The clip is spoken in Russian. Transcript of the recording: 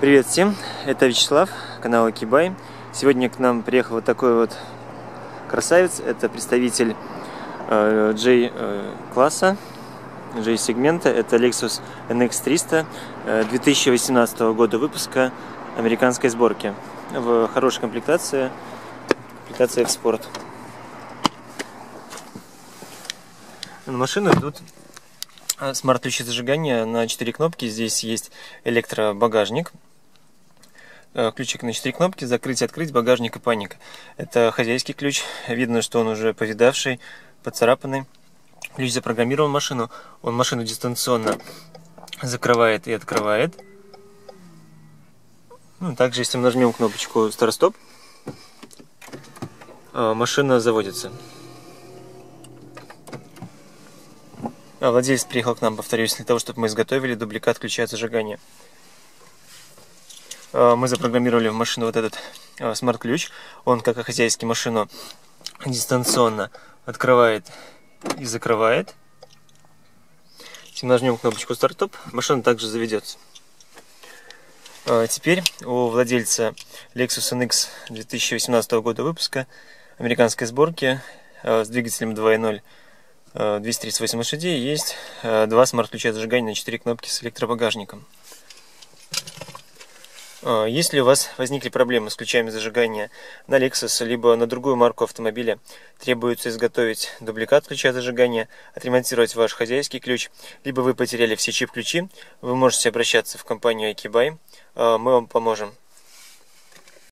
Привет всем, это Вячеслав, канал Акибай. Сегодня к нам приехал вот такой вот красавец. Это представитель J-класса, J-сегмента. Это Lexus NX 300 2018 года выпуска, американской сборки. В хорошей комплектации, комплектация в спорт. На машину идут смарт-ключи зажигания на 4 кнопки. Здесь есть электробагажник. Ключик на 4 кнопки, закрыть, открыть, багажник и паника. Это хозяйский ключ, видно, что он уже повидавший, поцарапанный. Ключ запрограммировал машину, он машину дистанционно закрывает и открывает. Также, если мы нажмем кнопочку старт-стоп, машина заводится. Владелец приехал к нам, повторюсь, для того, чтобы мы изготовили дубликат ключа от зажигания. Мы запрограммировали в машину вот этот смарт-ключ. Он, как и хозяйский, машину дистанционно открывает и закрывает. Если мы нажмем кнопочку старт-стоп, машина также заведется. Теперь у владельца Lexus NX 2018 года выпуска, американской сборки, с двигателем 2.0, 238 лошадей, есть два смарт-ключа зажигания на 4 кнопки с электробагажником. Если у вас возникли проблемы с ключами зажигания на Lexus, либо на другую марку автомобиля, требуется изготовить дубликат ключа зажигания, отремонтировать ваш хозяйский ключ, либо вы потеряли все чип-ключи, вы можете обращаться в компанию Акибай, мы вам поможем.